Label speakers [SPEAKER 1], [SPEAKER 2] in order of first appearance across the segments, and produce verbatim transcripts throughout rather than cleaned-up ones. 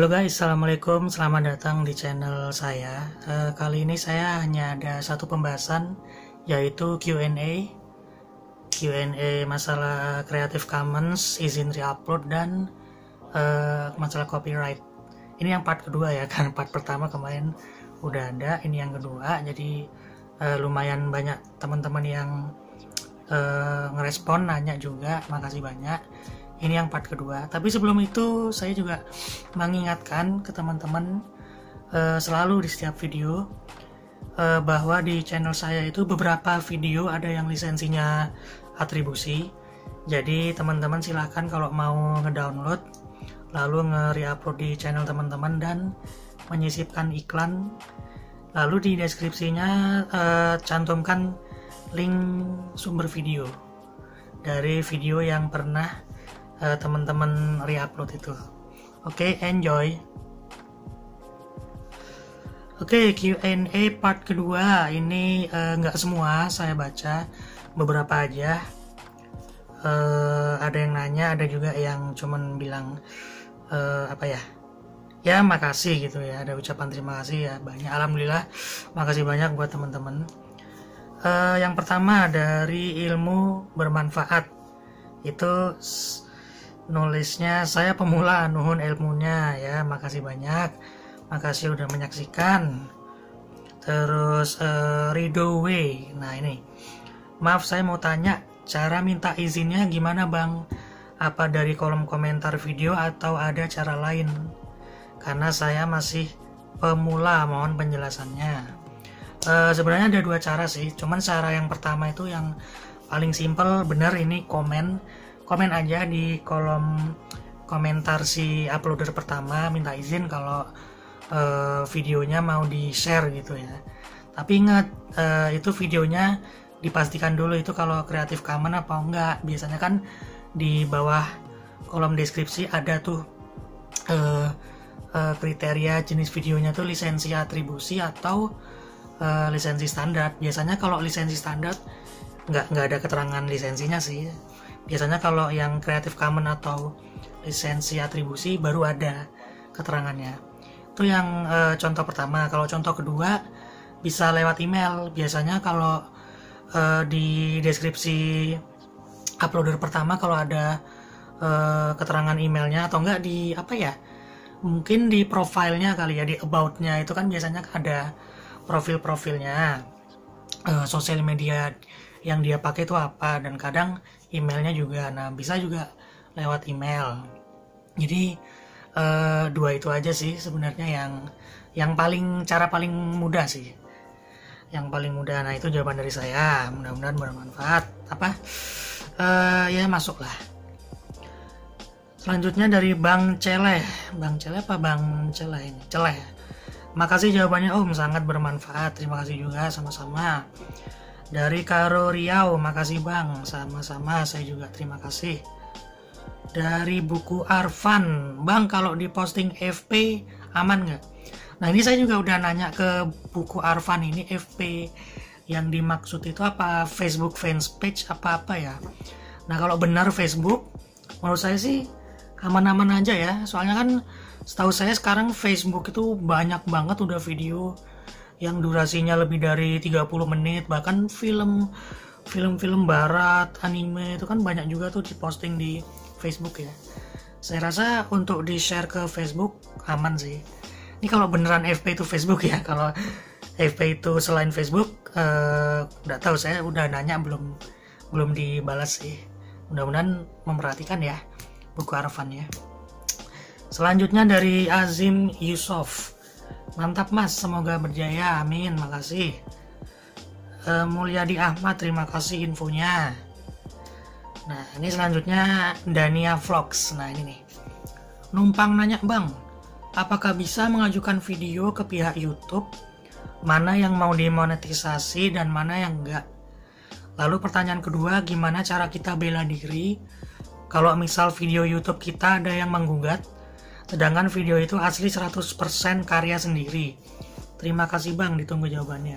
[SPEAKER 1] Halo guys, assalamualaikum, selamat datang di channel saya. uh, Kali ini saya hanya ada satu pembahasan, yaitu Q and A Q and A masalah Creative Commons, izin re-upload, dan uh, masalah copyright. Ini yang part kedua ya, kan part pertama kemarin udah ada, ini yang kedua. Jadi uh, lumayan banyak teman-teman yang uh, ngerespon, nanya juga, makasih banyak. Ini yang part kedua. Tapi sebelum itu saya juga mengingatkan ke teman-teman uh, selalu di setiap video uh, bahwa di channel saya itu beberapa video ada yang lisensinya atribusi. Jadi teman-teman silahkan kalau mau ngedownload lalu nge-re-upload di channel teman-teman dan menyisipkan iklan. Lalu di deskripsinya uh, cantumkan link sumber video dari video yang pernah Uh, teman-teman re-upload itu. Oke, okay, enjoy. Oke, okay, Q and A part kedua ini nggak uh, semua saya baca, beberapa aja. Uh, ada yang nanya, ada juga yang cuman bilang uh, apa ya? Ya makasih gitu ya, ada ucapan terima kasih ya banyak. Alhamdulillah, makasih banyak buat teman-teman. Uh, yang pertama dari ilmu bermanfaat itu nulisnya, saya pemula, nuhun ilmunya ya, makasih banyak, makasih udah menyaksikan. Terus uh, Rido Way, nah ini, maaf saya mau tanya, cara minta izinnya gimana bang? Apa dari kolom komentar video atau ada cara lain? Karena saya masih pemula, mohon penjelasannya. Uh, sebenarnya ada dua cara sih, cuman cara yang pertama itu yang paling simple, bener, ini komen komen aja di kolom komentar si uploader pertama, minta izin kalau uh, videonya mau di share gitu ya. Tapi ingat, uh, itu videonya dipastikan dulu itu kalau Creative Commons apa enggak. Biasanya kan di bawah kolom deskripsi ada tuh uh, uh, kriteria jenis videonya tuh lisensi atribusi atau uh, lisensi standar. Biasanya kalau lisensi standar nggak nggak ada keterangan lisensinya sih. Biasanya kalau yang Creative Commons atau lisensi atribusi baru ada keterangannya. Itu yang e, contoh pertama. Kalau contoh kedua bisa lewat email. Biasanya kalau e, di deskripsi uploader pertama kalau ada e, keterangan emailnya, atau enggak di apa ya? Mungkin di profilnya kali ya, di about-nya itu kan biasanya ada profil-profilnya, e, sosial media yang dia pakai itu apa, dan kadang emailnya juga. Nah, bisa juga lewat email. Jadi eh, dua itu aja sih sebenarnya yang yang paling cara paling mudah sih. Yang paling mudah. Nah, itu jawaban dari saya. Mudah-mudahan bermanfaat. Apa? Eh, ya masuklah. Selanjutnya dari Bang Celeh. Bang Celeh apa Bang Celeh ini? Celeh. Makasih jawabannya Om, sangat bermanfaat. Terima kasih juga, sama-sama. Dari Karo Riau, makasih bang, sama-sama, saya juga terima kasih. Dari Buku Arfan, bang kalau diposting F P aman nggak? Nah ini saya juga udah nanya ke Buku Arfan, ini F P yang dimaksud itu apa? Facebook fanpage apa-apa ya? Nah kalau benar Facebook, menurut saya sih aman-aman aja ya. Soalnya kan setahu saya sekarang Facebook itu banyak banget udah video yang durasinya lebih dari tiga puluh menit, bahkan film film-film barat, anime itu kan banyak juga tuh diposting di Facebook ya. Saya rasa untuk di-share ke Facebook aman sih. Ini kalau beneran F P itu Facebook ya, kalau F P itu selain Facebook eh, nggak tahu, saya udah nanya belum belum dibalas sih. Mudah-mudahan memperhatikan ya Buku Arfan ya. Selanjutnya dari Azim Yusof. Mantap mas, semoga berjaya, amin, makasih. e, Mulyadi Ahmad, terima kasih infonya. Nah ini selanjutnya Dania Vlogs. Nah ini nih, numpang nanya bang, apakah bisa mengajukan video ke pihak YouTube, mana yang mau dimonetisasi dan mana yang enggak? Lalu pertanyaan kedua, gimana cara kita bela diri kalau misal video YouTube kita ada yang menggugat, sedangkan video itu asli seratus persen karya sendiri? Terima kasih bang, ditunggu jawabannya.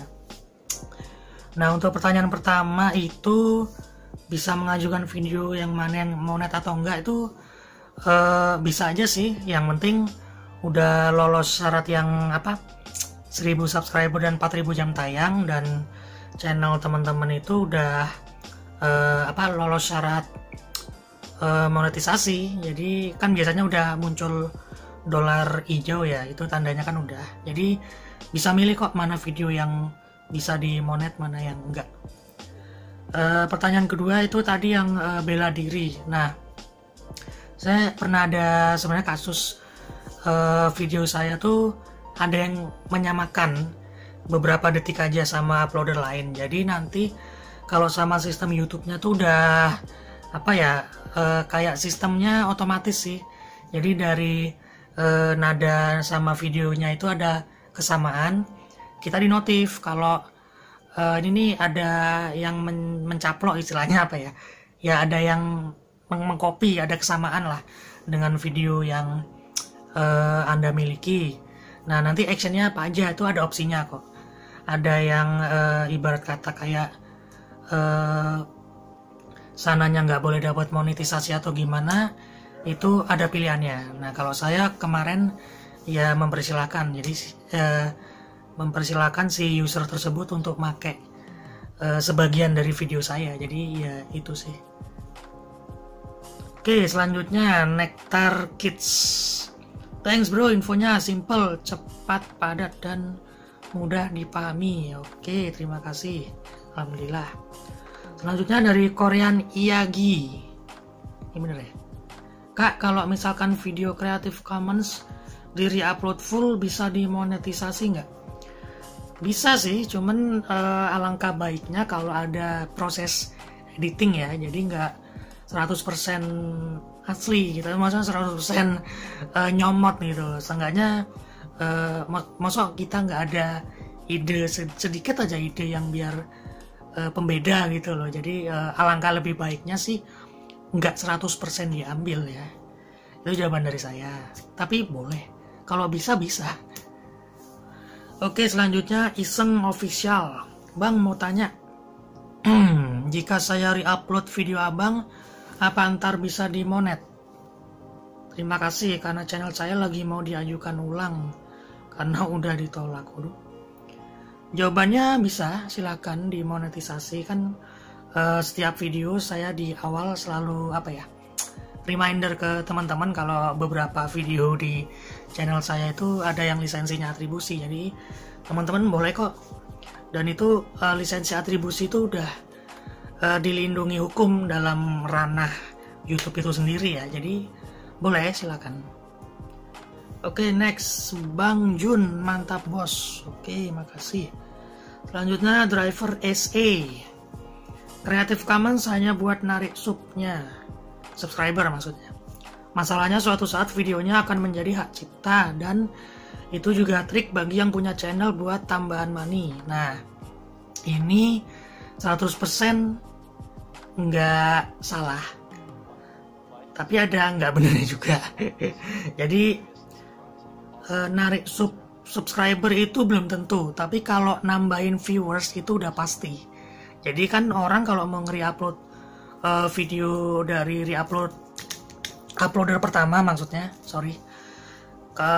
[SPEAKER 1] Nah untuk pertanyaan pertama itu bisa mengajukan video yang mana yang monet atau enggak itu uh, bisa aja sih. Yang penting udah lolos syarat yang apa seribu subscriber dan empat ribu jam tayang, dan channel teman-teman itu udah uh, apa lolos syarat uh, monetisasi. Jadi kan biasanya udah muncul dolar hijau ya, itu tandanya kan udah. Jadi bisa milih kok mana video yang bisa dimonet, mana yang enggak. Uh, pertanyaan kedua itu tadi yang uh, bela diri. Nah, saya pernah ada sebenarnya kasus uh, video saya tuh ada yang menyamakan beberapa detik aja sama uploader lain. Jadi nanti kalau sama sistem YouTube-nya tuh udah apa ya, uh, kayak sistemnya otomatis sih. Jadi dari uh, nada sama videonya itu ada kesamaan, kita dinotif kalau Uh, ini nih ada yang men mencaplok istilahnya apa ya, ya ada yang meng mengcopy, ada kesamaan lah dengan video yang uh, Anda miliki. Nah nanti actionnya apa aja itu ada opsinya kok. Ada yang uh, ibarat kata kayak uh, sananya nggak boleh dapat monetisasi atau gimana, itu ada pilihannya. Nah kalau saya kemarin ya mempersilahkan, jadi uh, mempersilahkan si user tersebut untuk make uh, sebagian dari video saya. Jadi ya itu sih. Oke, selanjutnya Nectar Kids. Thanks bro, infonya simple, cepat, padat, dan mudah dipahami. Oke, terima kasih. Alhamdulillah. Selanjutnya dari Korean Iyagi. Ini bener ya? Kak, kalau misalkan video Creative Commons di re-upload full bisa dimonetisasi nggak? Bisa sih, cuman uh, alangkah baiknya kalau ada proses editing ya, jadi nggak seratus persen asli gitu, maksudnya seratus persen uh, nyomot gitu. Seenggaknya uh, masa kita nggak ada ide sedikit aja, ide yang biar uh, pembeda gitu loh. Jadi uh, alangkah lebih baiknya sih nggak seratus persen diambil ya. Itu jawaban dari saya, tapi boleh kalau bisa bisa. Oke, selanjutnya Iseng Official. Bang mau tanya, jika saya re-upload video abang, apa antar bisa dimonet? Terima kasih, karena channel saya lagi mau diajukan ulang karena udah ditolak. Udah. Jawabannya bisa, silakan dimonetisasi. Kan uh, setiap video saya di awal selalu apa ya, reminder ke teman-teman kalau beberapa video di channel saya itu ada yang lisensinya atribusi. Jadi teman-teman boleh kok, dan itu uh, lisensi atribusi itu udah uh, dilindungi hukum dalam ranah YouTube itu sendiri ya. Jadi boleh, silakan. Oke, next Bang Jun, mantap bos. Oke, makasih. Selanjutnya Driver S A. Creative Commons hanya buat narik subnya, subscriber maksudnya. Masalahnya suatu saat videonya akan menjadi hak cipta, dan itu juga trik bagi yang punya channel buat tambahan money. Nah, ini seratus persen nggak salah, tapi ada nggak benernya juga. Jadi eh, narik sub subscriber itu belum tentu, tapi kalau nambahin viewers itu udah pasti. Jadi kan orang kalau mau nge-upload uh, video dari re-upload uploader pertama maksudnya, sorry, ke,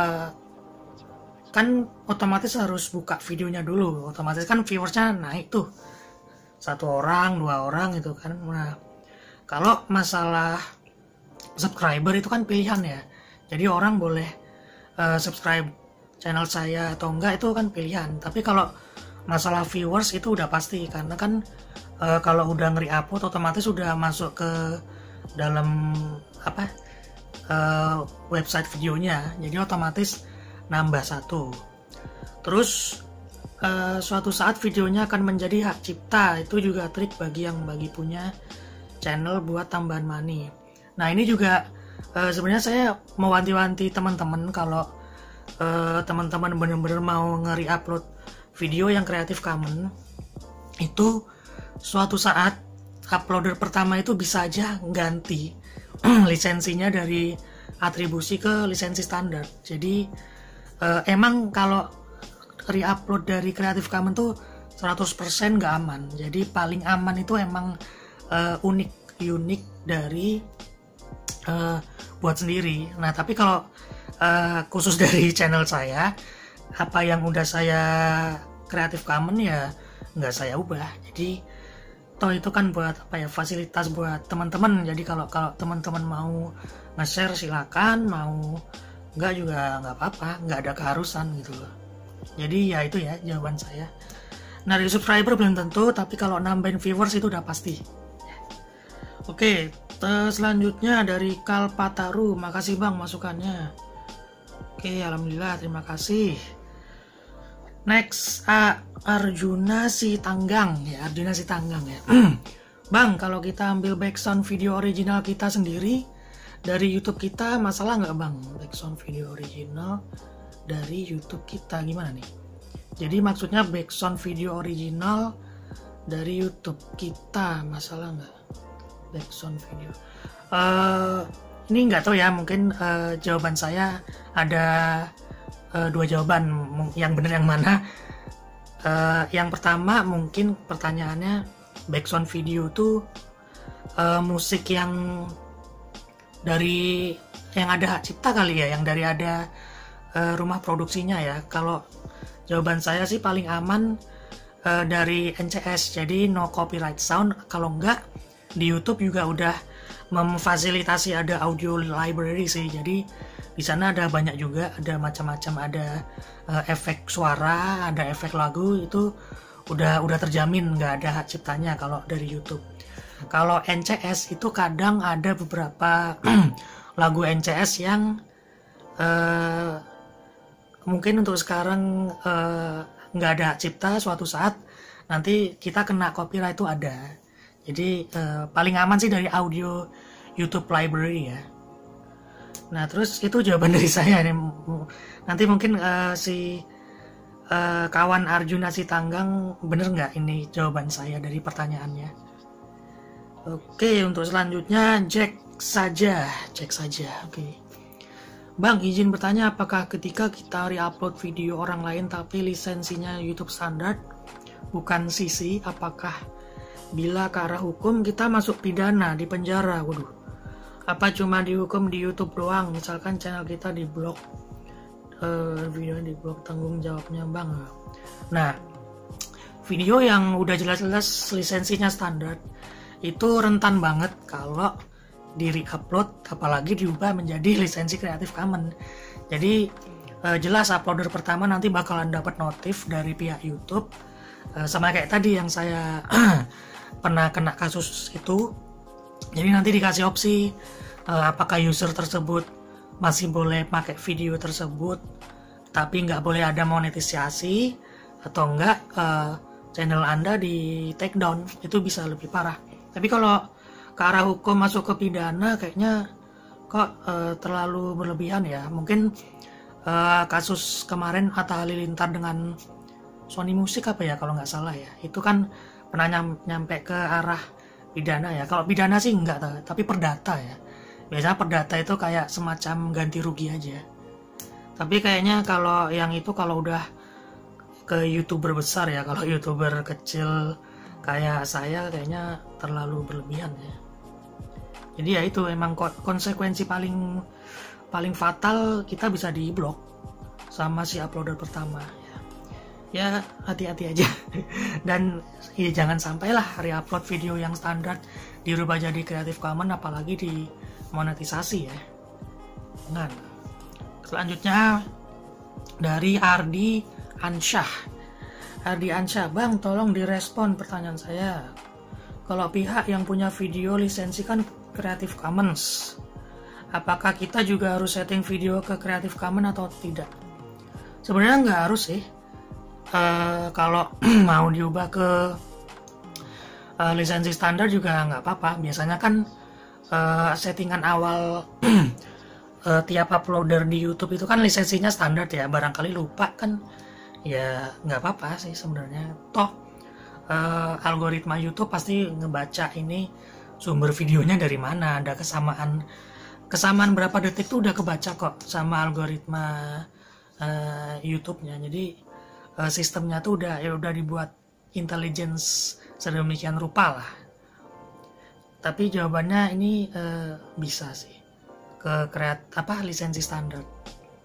[SPEAKER 1] kan otomatis harus buka videonya dulu, otomatis kan viewersnya naik tuh, satu orang, dua orang gitu kan. Nah, kalau masalah subscriber itu kan pilihan ya, jadi orang boleh uh, subscribe channel saya atau enggak, itu kan pilihan. Tapi kalau masalah viewers itu udah pasti, karena kan uh, kalau udah nge-upload otomatis udah masuk ke dalam apa uh, website videonya, jadi otomatis nambah satu. Terus uh, suatu saat videonya akan menjadi hak cipta, itu juga trik bagi yang bagi punya channel buat tambahan money. Nah ini juga uh, sebenarnya saya mewanti-wanti teman-teman kalau uh, teman-teman bener-bener mau nge-upload video yang Creative Commons, itu suatu saat uploader pertama itu bisa aja ganti lisensinya dari atribusi ke lisensi standar. Jadi uh, emang kalau re-upload dari Creative Commons tuh seratus persen nggak aman. Jadi paling aman itu emang uh, unik unik dari uh, buat sendiri. Nah tapi kalau uh, khusus dari channel saya. Apa yang udah saya Creative Commons ya nggak saya ubah. Jadi toh itu kan buat apa ya, fasilitas buat teman-teman. Jadi kalau kalau teman-teman mau nge-share silakan, mau nggak juga nggak apa-apa, nggak ada keharusan gitu loh. Jadi ya itu ya jawaban saya. Narik subscriber belum tentu, tapi kalau nambahin viewers itu udah pasti. Oke, selanjutnya dari Kalpataru, makasih bang masukannya. Oke, alhamdulillah, terima kasih. Next, A, Arjuna Sitanggang ya, Arjuna Sitanggang ya. Bang, kalau kita ambil background video original kita sendiri dari YouTube kita, masalah nggak bang? Background video original dari YouTube kita gimana nih? Jadi maksudnya background video original dari YouTube kita, masalah nggak? Background video. Uh, ini nggak tahu ya, mungkin uh, jawaban saya ada Uh, dua jawaban, yang benar yang mana. Uh, yang pertama mungkin pertanyaannya background video tuh uh, musik yang dari yang ada hak cipta kali ya, yang dari ada uh, rumah produksinya ya. Kalau jawaban saya sih paling aman uh, dari N C S, jadi no copyright sound. Kalau enggak di YouTube juga udah memfasilitasi ada audio library sih, jadi di sana ada banyak juga, ada macam-macam, ada uh, efek suara, ada efek lagu, itu udah udah terjamin nggak ada hak ciptanya kalau dari YouTube. Kalau N C S itu kadang ada beberapa lagu N C S yang uh, mungkin untuk sekarang uh, nggak ada hak cipta, suatu saat nanti kita kena copyright itu ada. Jadi uh, paling aman sih dari audio YouTube library ya. Nah terus itu jawaban dari saya nih. Nanti mungkin uh, si uh, kawan Arjuna Sitanggang bener nggak ini jawaban saya dari pertanyaannya. Oke, untuk selanjutnya Jack saja, Jack saja. Oke, Bang izin bertanya, apakah ketika kita re-upload video orang lain tapi lisensinya YouTube standar bukan C C, apakah bila ke arah hukum kita masuk pidana di penjara? Waduh, apa cuma dihukum di YouTube doang? Misalkan channel kita di blok, uh, video di blok, tanggung jawabnya bang. Nah, video yang udah jelas-jelas lisensinya standar itu rentan banget kalau di re-upload, apalagi diubah menjadi lisensi Creative Commons. Jadi uh, jelas uploader pertama nanti bakalan dapat notif dari pihak YouTube, uh, sama kayak tadi yang saya pernah kena kasus itu. Jadi nanti dikasih opsi uh, apakah user tersebut masih boleh pakai video tersebut tapi nggak boleh ada monetisasi, atau enggak uh, channel Anda di take down. Itu bisa lebih parah. Tapi kalau ke arah hukum masuk ke pidana kayaknya kok uh, terlalu berlebihan ya. Mungkin uh, kasus kemarin Atta Halilintar dengan Sony Music apa ya kalau nggak salah ya, itu kan pernah nyam, nyampe ke arah pidana ya. Kalau pidana sih enggak, tapi perdata ya. Biasanya perdata itu kayak semacam ganti rugi aja. Tapi kayaknya kalau yang itu kalau udah ke YouTuber besar ya, kalau YouTuber kecil kayak saya kayaknya terlalu berlebihan ya. Jadi ya itu emang konsekuensi paling paling fatal, kita bisa di-blok sama si uploader pertama ya. Ya hati-hati aja. Dan ya jangan sampailah re-upload video yang standar dirubah jadi Creative Commons, apalagi di monetisasi ya. Nah, selanjutnya dari Ardi Ansyah. Ardi Ansyah, bang tolong direspon pertanyaan saya. Kalau pihak yang punya video lisensi kan Creative Commons, apakah kita juga harus setting video ke Creative Commons atau tidak? Sebenarnya nggak harus sih. Uh, kalau mau diubah ke uh, lisensi standar juga nggak apa-apa. Biasanya kan uh, settingan awal uh, tiap uploader di YouTube itu kan lisensinya standar ya. Barangkali lupa kan, ya nggak apa-apa sih sebenarnya. Toh uh, algoritma YouTube pasti ngebaca ini sumber videonya dari mana, ada kesamaan kesamaan berapa detik tuh udah kebaca kok sama algoritma uh, YouTube-nya. Jadi sistemnya tuh udah ya udah dibuat intelligence sedemikian rupa lah. Tapi jawabannya ini uh, bisa sih ke kreat apa lisensi standar.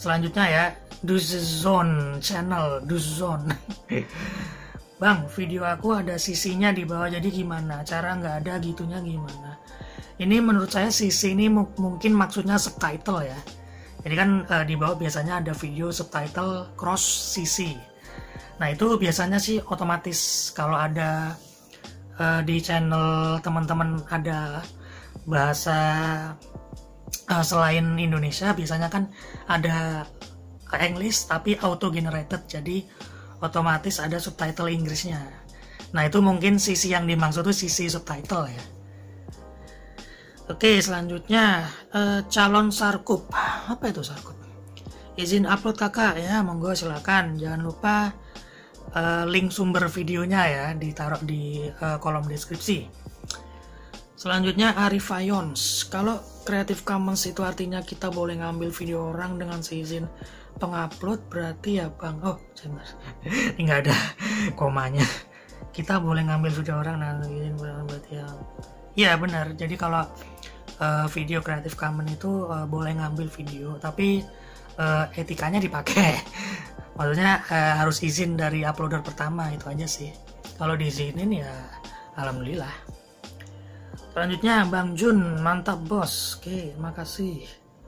[SPEAKER 1] selanjutnya ya, Duzone channel, Duzone. Bang, video aku ada sisinya di bawah, jadi gimana? Cara nggak ada gitunya gimana? Ini menurut saya sisi ini mungkin maksudnya subtitle ya. Jadi kan uh, di bawah biasanya ada video subtitle cross sisi. Nah itu biasanya sih otomatis kalau ada uh, di channel teman-teman ada bahasa uh, selain Indonesia, biasanya kan ada English tapi auto generated, jadi otomatis ada subtitle Inggrisnya. Nah itu mungkin sisi yang dimaksud itu sisi subtitle ya. Oke, selanjutnya uh, calon sarkup. Apa itu sarkup? Izin upload kakak ya, monggo silakan. Jangan lupa uh, link sumber videonya ya ditaruh di uh, kolom deskripsi. Selanjutnya Arif Ayons. Kalau Creative Commons itu artinya kita boleh ngambil video orang dengan seizin pengupload, berarti ya bang. Oh, sebentar. Ini nggak ada komanya. Kita boleh ngambil video orang dengan seizin berarti ya. Iya benar. Jadi kalau uh, video Creative Commons itu uh, boleh ngambil video, tapi uh, etikanya dipakai. Maksudnya uh, harus izin dari uploader pertama, itu aja sih. Kalau diizinin ya alhamdulillah. Selanjutnya Bang Jun, mantap bos. Oke, makasih.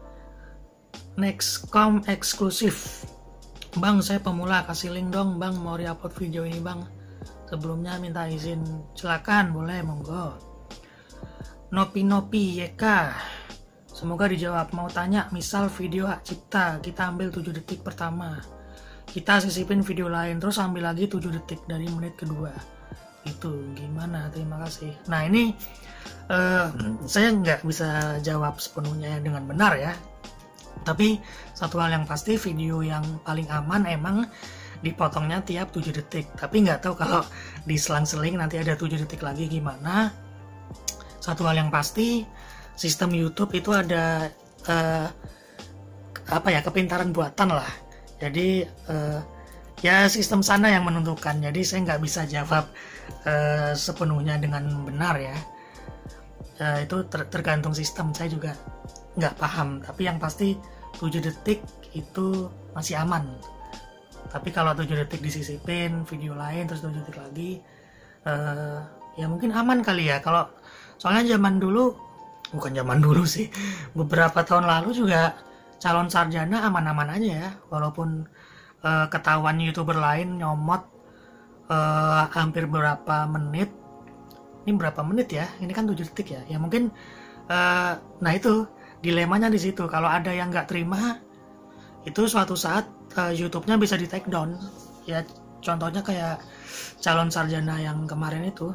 [SPEAKER 1] Next com eksklusif. Bang, saya pemula, kasih link dong bang, mau re-upload video ini bang. Sebelumnya minta izin, silakan, boleh, monggo. Nopi Nopi Y K, semoga dijawab. Mau tanya, misal video hak cipta kita ambil tujuh detik pertama, kita sisipin video lain terus ambil lagi tujuh detik dari menit kedua, itu gimana? Terima kasih. Nah ini uh, saya nggak bisa jawab sepenuhnya dengan benar ya, tapi satu hal yang pasti video yang paling aman emang dipotongnya tiap tujuh detik, tapi nggak tahu kalau diselang-seling nanti ada tujuh detik lagi gimana. Satu hal yang pasti, sistem YouTube itu ada uh, apa ya, kepintaran buatan lah. Jadi uh, ya sistem sana yang menentukan. Jadi saya nggak bisa jawab uh, sepenuhnya dengan benar ya. Uh, itu ter tergantung sistem. Saya juga nggak paham. Tapi yang pasti tujuh detik itu masih aman. Tapi kalau tujuh detik disisipin video lain terus tujuh detik lagi, uh, ya mungkin aman kali ya. Kalau soalnya zaman dulu, bukan zaman dulu sih, beberapa tahun lalu juga calon sarjana aman-aman aja ya, walaupun uh, ketahuan YouTuber lain nyomot uh, hampir berapa menit. Ini berapa menit ya? Ini kan tujuh detik ya. Ya mungkin uh, nah itu dilemanya di situ. Kalau ada yang nggak terima, itu suatu saat uh, YouTube-nya bisa di take down. Ya contohnya kayak calon sarjana yang kemarin itu.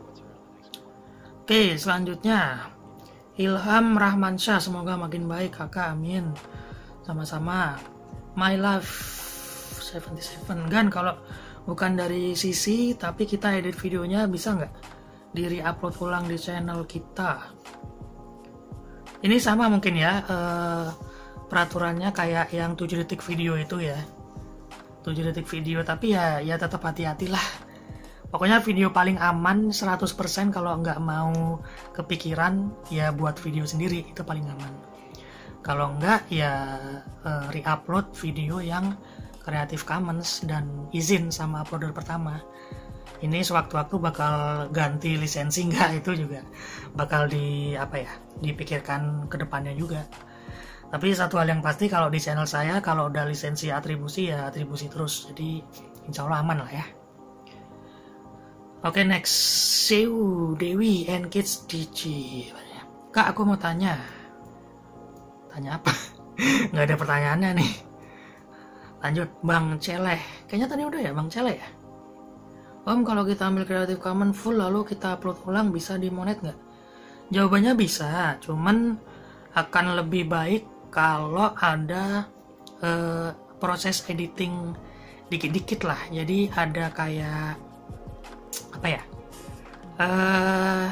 [SPEAKER 1] Oke, selanjutnya Ilham Rahmansyah, semoga makin baik kakak, amin. Sama-sama. My Love tujuh puluh tujuh, Gan, kalau bukan dari sisi tapi kita edit videonya bisa nggak di re-upload ulang di channel kita? Ini sama mungkin ya, eh, peraturannya kayak yang tujuh detik video itu ya, tujuh detik video, tapi ya ya tetap hati-hatilah. Pokoknya video paling aman seratus persen kalau nggak mau kepikiran ya buat video sendiri, itu paling aman. Kalau nggak ya uh, re-upload video yang Creative Commons dan izin sama uploader pertama. Ini sewaktu-waktu bakal ganti lisensi nggak, itu juga bakal di apa ya dipikirkan ke depannya juga. Tapi satu hal yang pasti, kalau di channel saya kalau udah lisensi atribusi ya atribusi terus, jadi insya Allah aman lah ya. Oke, okay, next, Seu Dewi and Kids D J. Kak, aku mau tanya. Tanya apa? Nggak ada pertanyaannya nih. Lanjut, Bang Celeh. Kayaknya tadi udah ya, Bang Celeh ya? Om, kalau kita ambil Creative Commons full lalu kita upload ulang, bisa dimonet nggak? Jawabannya bisa, cuman akan lebih baik kalau ada uh, proses editing dikit-dikit lah. Jadi ada kayak apa ya, uh,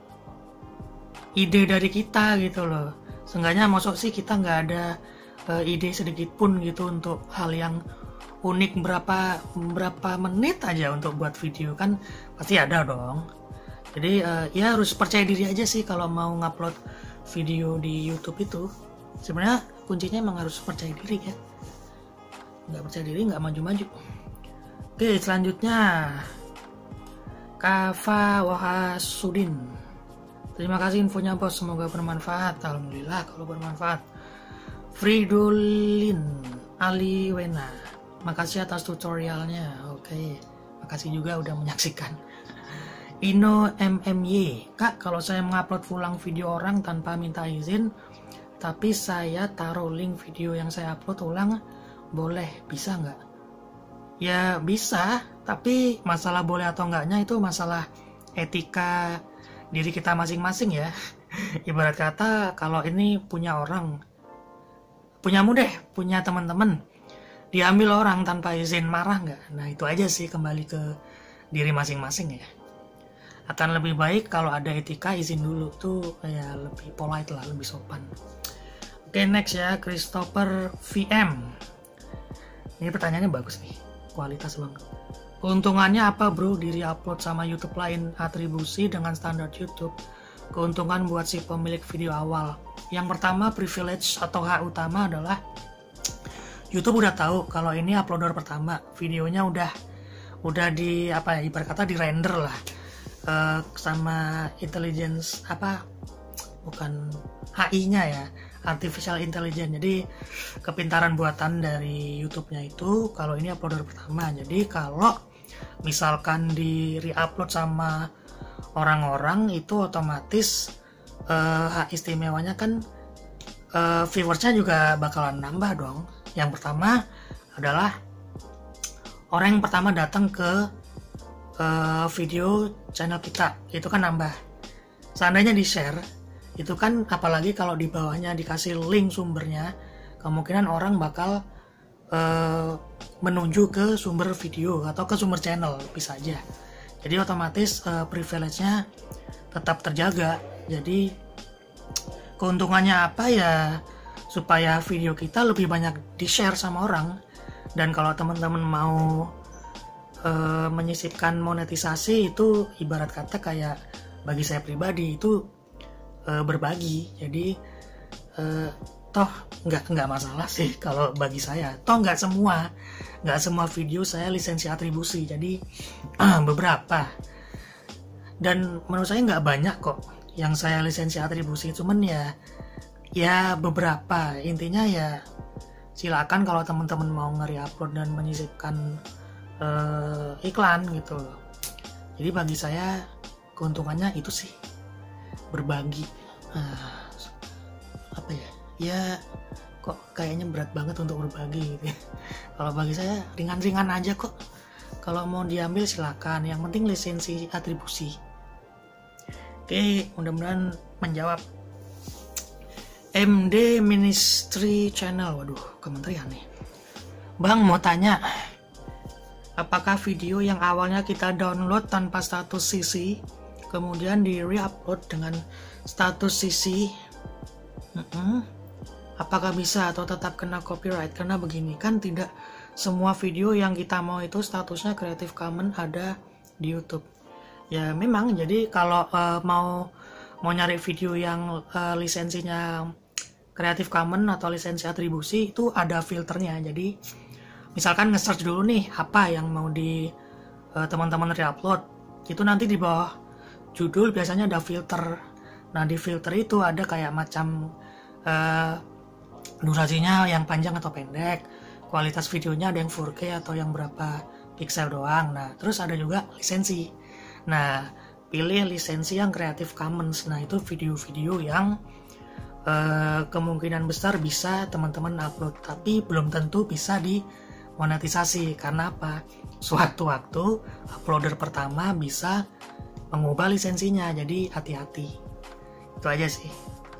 [SPEAKER 1] ide dari kita gitu loh. Seenggaknya masuk sih kita nggak ada uh, ide sedikit pun gitu untuk hal yang unik, berapa berapa menit aja untuk buat video, kan pasti ada dong. Jadi uh, ya harus percaya diri aja sih kalau mau ngupload video di YouTube itu. Sebenarnya kuncinya emang harus percaya diri ya. Nggak percaya diri nggak maju-maju. Oke, selanjutnya Kava Wahasudin. Terima kasih infonya bos, semoga bermanfaat. Alhamdulillah kalau bermanfaat. Fridolin Aliwena, makasih atas tutorialnya. Oke, makasih juga udah menyaksikan. Ino M M Y, Kak, kalau saya mengupload ulang video orang tanpa minta izin, tapi saya taruh link video yang saya upload ulang, boleh, bisa nggak? Ya bisa, tapi masalah boleh atau enggaknya itu masalah etika diri kita masing-masing ya. Ibarat kata kalau ini punya orang, punyamu deh, punya teman-teman, diambil orang tanpa izin, marah nggak? Nah itu aja sih, kembali ke diri masing-masing ya. Akan lebih baik kalau ada etika, izin dulu tuh ya, lebih polite lah, lebih sopan. Oke, next ya, Christopher V M. Ini pertanyaannya bagus nih, kualitas banget. Keuntungannya apa bro di re-upload sama YouTube lain, atribusi dengan standar YouTube? Keuntungan buat si pemilik video awal. Yang pertama, privilege atau hak utama adalah YouTube udah tahu kalau ini uploader pertama, videonya udah udah di apa ya, ibarat kata di render lah uh, sama intelligence apa bukan H I-nya ya, artificial intelligence. Jadi kepintaran buatan dari YouTube-nya itu kalau ini uploader pertama. Jadi kalau misalkan di re-upload sama orang-orang itu otomatis uh, hak istimewanya kan uh, viewersnya juga bakalan nambah dong. Yang pertama adalah orang yang pertama datang ke uh, video channel kita, itu kan nambah. Seandainya di share, itu kan apalagi kalau di bawahnya dikasih link sumbernya, kemungkinan orang bakal uh, menuju ke sumber video atau ke sumber channel, bisa aja. Jadi otomatis uh, privilege-nya tetap terjaga. Jadi keuntungannya apa ya, supaya video kita lebih banyak di-share sama orang. Dan kalau teman-teman mau uh, menyisipkan monetisasi, itu ibarat kata kayak bagi saya pribadi itu uh, berbagi. Jadi uh, toh nggak nggak masalah sih kalau bagi saya. Toh nggak semua nggak semua video saya lisensi atribusi. Jadi uh, beberapa. Dan menurut saya nggak banyak kok yang saya lisensi atribusi. Cuman ya ya beberapa. Intinya ya silakan kalau teman-teman mau nge-upload dan menyisipkan uh, iklan gitu loh. Jadi bagi saya keuntungannya itu sih, berbagi. Uh, apa ya? Ya kok kayaknya berat banget untuk berbagi gitu. Kalau bagi saya ringan-ringan aja kok. Kalau mau diambil silakan. Yang penting lisensi atribusi. Oke, mudah-mudahan menjawab. M D Ministry Channel, waduh, kementerian nih. Bang mau tanya, apakah video yang awalnya kita download tanpa status C C, kemudian di re-upload dengan status C C, mm-mm, apakah bisa atau tetap kena copyright? Karena begini, kan tidak semua video yang kita mau itu statusnya Creative Commons ada di YouTube. Ya memang, jadi kalau uh, mau mau nyari video yang uh, lisensinya Creative Commons atau lisensi atribusi, itu ada filternya. Jadi misalkan nge-search dulu nih apa yang mau di uh, teman-teman re-upload, itu nanti di bawah judul biasanya ada filter. Nah di filter itu ada kayak macam uh, durasinya yang panjang atau pendek, kualitas videonya ada yang four K atau yang berapa pixel doang. Nah terus ada juga lisensi. Nah pilih lisensi yang Creative Commons. Nah itu video-video yang uh, kemungkinan besar bisa teman-teman upload, tapi belum tentu bisa dimonetisasi. Karena apa? Suatu waktu uploader pertama bisa mengubah lisensinya, jadi hati-hati. Itu aja sih.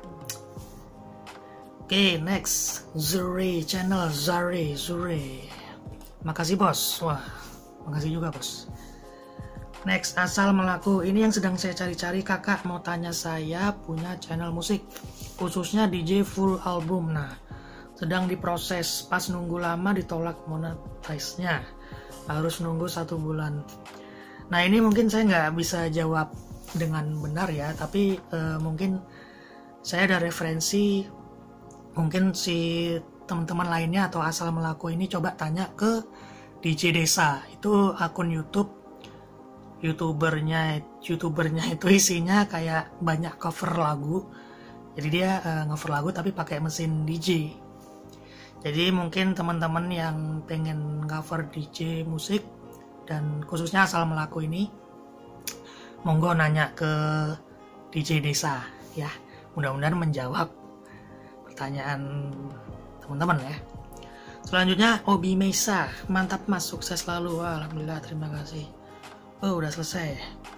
[SPEAKER 1] Oke, okay, next Zure channel, Zare Zure. Makasih bos. Wah, makasih juga bos. Next, asal melaku. Ini yang sedang saya cari-cari kakak. Mau tanya, saya punya channel musik, khususnya D J full album. Nah, sedang diproses. Pas nunggu lama ditolak monetize-nya. Harus nunggu satu bulan. Nah, ini mungkin saya nggak bisa jawab dengan benar ya. Tapi uh, mungkin saya ada referensi mungkin si teman-teman lainnya atau asal melaku ini coba tanya ke D J Desa. Itu akun YouTube, youtubernya youtubernya itu isinya kayak banyak cover lagu. Jadi dia uh, cover lagu tapi pakai mesin D J. Jadi mungkin teman-teman yang pengen cover D J musik dan khususnya asal melaku ini, monggo nanya ke D J Desa ya. Mudah-mudahan menjawab pertanyaan teman-teman ya. Selanjutnya Obi Mesa, mantap mas, sukses selalu. Wah, alhamdulillah, terima kasih. Oh, udah selesai.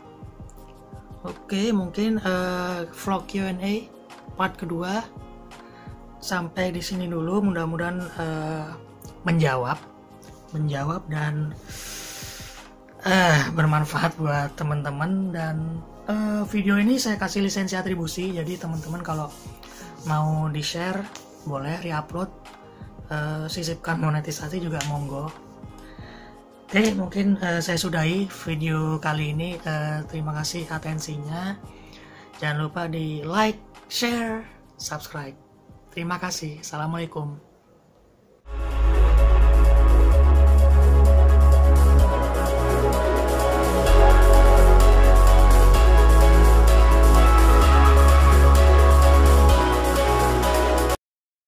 [SPEAKER 1] Oke, mungkin uh, vlog Q and A part kedua sampai di sini dulu. Mudah-mudahan uh, menjawab, menjawab dan uh, bermanfaat buat teman-teman. Dan uh, video ini saya kasih lisensi atribusi, jadi teman-teman kalau mau di-share boleh, re-upload, uh, sisipkan monetisasi juga monggo. Oke, mungkin uh, saya sudahi video kali ini. Uh, terima kasih atensinya. Jangan lupa di like, share, subscribe. Terima kasih. Assalamualaikum.